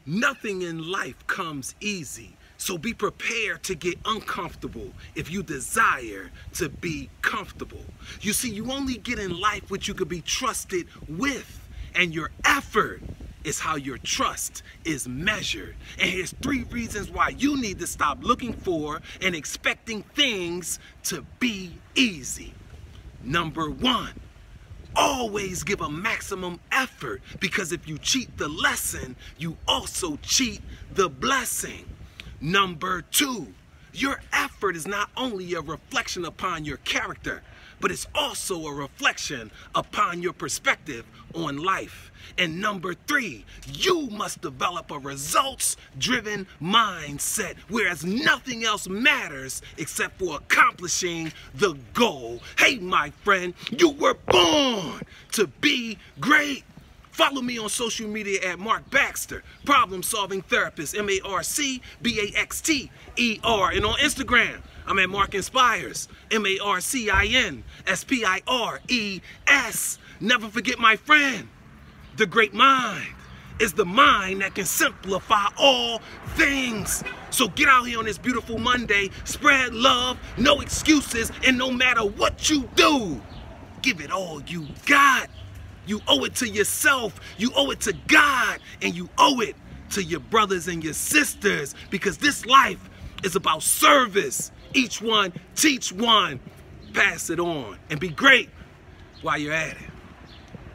Nothing in life comes easy, so be prepared to get uncomfortable if you desire to be comfortable. You see, you only get in life what you could be trusted with, and your effort is how your trust is measured. And here's 3 reasons why you need to stop looking for and expecting things to be easy. Number 1. Always give a maximum effort, because if you cheat the lesson, you also cheat the blessing. Number 2, your effort is not only a reflection upon your character, but it's also a reflection upon your perspective on life. And number 3, you must develop a results-driven mindset, whereas nothing else matters except for accomplishing the goal. Hey, my friend, you were born to be great. Follow me on social media at Mark Baxter, Problem Solving Therapist, MarcBaxter. And on Instagram, I'm at Mark Inspires, MarcInspires. Never forget, my friend, the great mind is the mind that can simplify all things. So get out here on this beautiful Monday, spread love, no excuses, and no matter what you do, give it all you got. You owe it to yourself, you owe it to God, and you owe it to your brothers and your sisters, because this life is about service. Each one, teach one, pass it on, and be great while you're at it.